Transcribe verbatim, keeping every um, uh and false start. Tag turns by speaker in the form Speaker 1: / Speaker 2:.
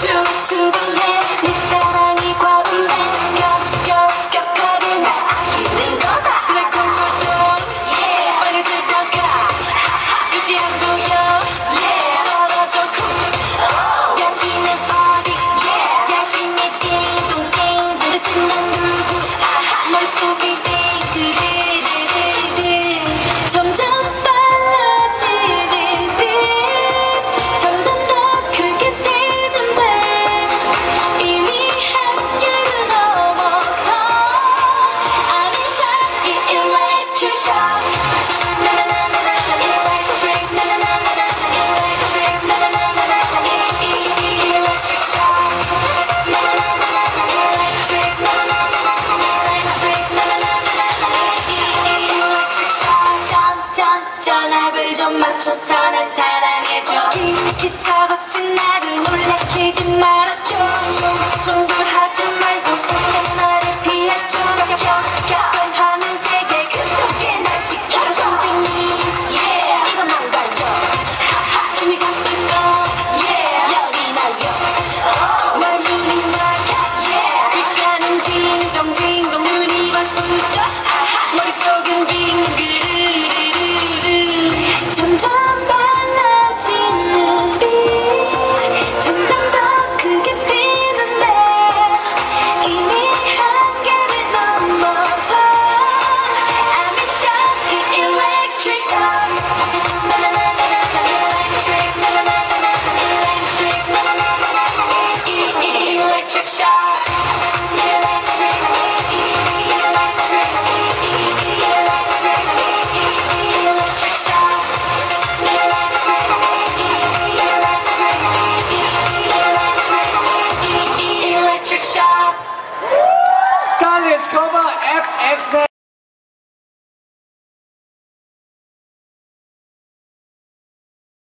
Speaker 1: 충분해 네 사랑이 과분해 격격격하게 나 아끼는 거다 날 kontrol yeah 빨리 들어가 그지 안 보여 yeah 떨어져 cool 여기는 어디 yeah 야심이 띵동띵 도대체 난 누구 아하 머릿속이 띵그르르르르 점점 빨라지는 빛 점점 더 크게 뛰는데 이미 한계를 넘어서 I'm in shock 이 electric shock 나나나나나 electric 나나나나나 electric 나나나나나 이 electric shock 나나나나나 electric 나나나나나 electric 나나나나나 이 electric shock 점점 전압을 좀 맞춰서 날 사랑해줘 기타 없이 나를 놀래키지 말아줘 충돌하지 말고 살짝 나를 피해줘 격격하는 세계 그 속에 날 지켜줘 yeah 이건 안 가요 하하 숨이 가쁜 거 yeah 열이 나요 oh 날 눈이 막아 yeah 빛가는 딩동딩동 눈이 막 부셔 하하 머릿속은 빙그르르르 점점 빨라지는 빛 점점 더 크게 뛰는데 이미 한계를 넘어서 I'm in shock 이 electric shock 나나나나나 electric 나나나나나 electric 나나나나나 이 electric shock